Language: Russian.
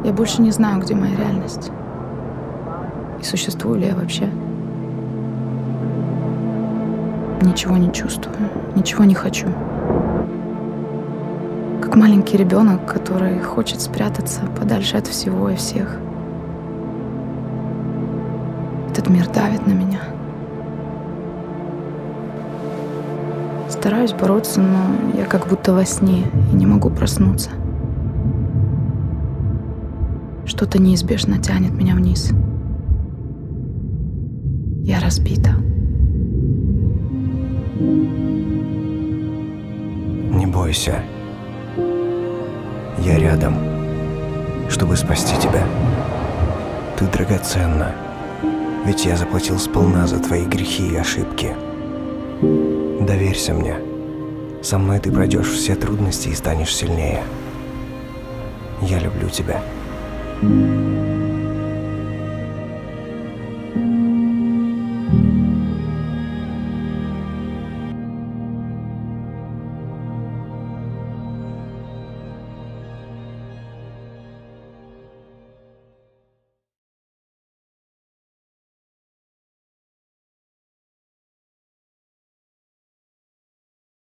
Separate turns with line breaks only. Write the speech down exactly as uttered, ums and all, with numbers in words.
Я больше не знаю, где моя реальность. И существую ли я вообще. Ничего не чувствую, ничего не хочу. Как маленький ребенок, который хочет спрятаться подальше от всего и всех. Этот мир давит на меня. Стараюсь бороться, но я как будто во сне и не могу проснуться. Что-то неизбежно тянет меня вниз. Я разбита.
Не бойся. Я рядом, чтобы спасти тебя. Ты драгоценна, ведь я заплатил сполна за твои грехи и ошибки. Доверься мне. Со мной ты пройдешь все трудности и станешь сильнее. Я люблю тебя.